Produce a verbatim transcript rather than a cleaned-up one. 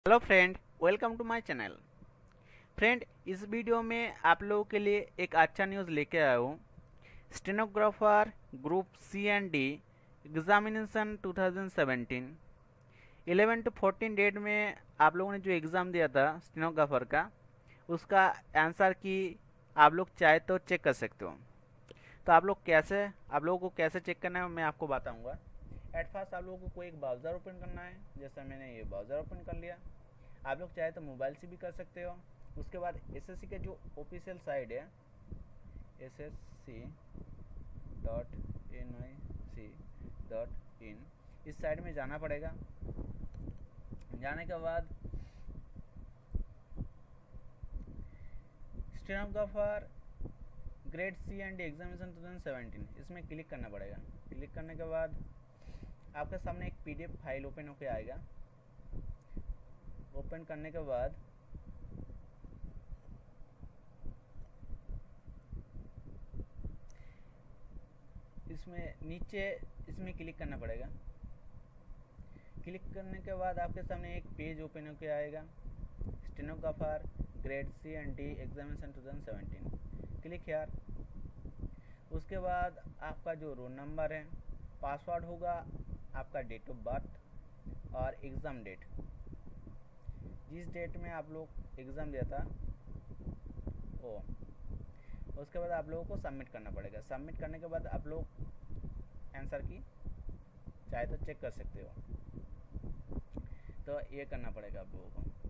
Hello friend, welcome to my channel. Friend, इस video में आप लोगों के लिए एक अच्छा न्यूज़ लेके आया हूँ। Stenographer group C and D examination two thousand seventeen eleven to fourteen date में आप लोगों ने जो एग्ज़ाम दिया था स्टेनोग्राफर का, उसका आंसर की आप लोग चाहे तो चेक कर सकते हो। तो आप लोग कैसे आप लोगों को कैसे चेक करना है मैं आपको बताऊंगा। एट फर्स्ट आप लोगों को कोई एक ब्राउज़र ओपन करना है। जैसा मैंने ये ब्राउज़र ओपन कर लिया। आप लोग चाहे तो मोबाइल से भी कर सकते हो। उसके बाद एसएससी के जो ऑफिशियल साइट है S S C dot N I C dot in, इस साइट में जाना पड़ेगा। जाने के बाद stenographer grade C and D examination two thousand seventeen, इसमें क्लिक करना पड़ेगा। क्लिक करने के बाद आपके सामने एक पीडीएफ फाइल ओपन होकर आएगा। ओपन करने के बाद इसमें नीचे इसमें क्लिक करना पड़ेगा। क्लिक करने के बाद आपके सामने एक पेज ओपन होकर आएगा, stenographer grade C and D examination two thousand seventeen. Click यार। उसके बाद आपका जो रोल नंबर है, पासवर्ड होगा, आपका डेट ऑफ बर्थ और एग्ज़ाम डेट, जिस डेट में आप लोग एग्ज़ाम दिया था वो। उसके बाद आप लोगों को सबमिट करना पड़ेगा। सबमिट करने के बाद आप लोग आंसर की चाहे तो चेक कर सकते हो। तो ये करना पड़ेगा आप लोगों को।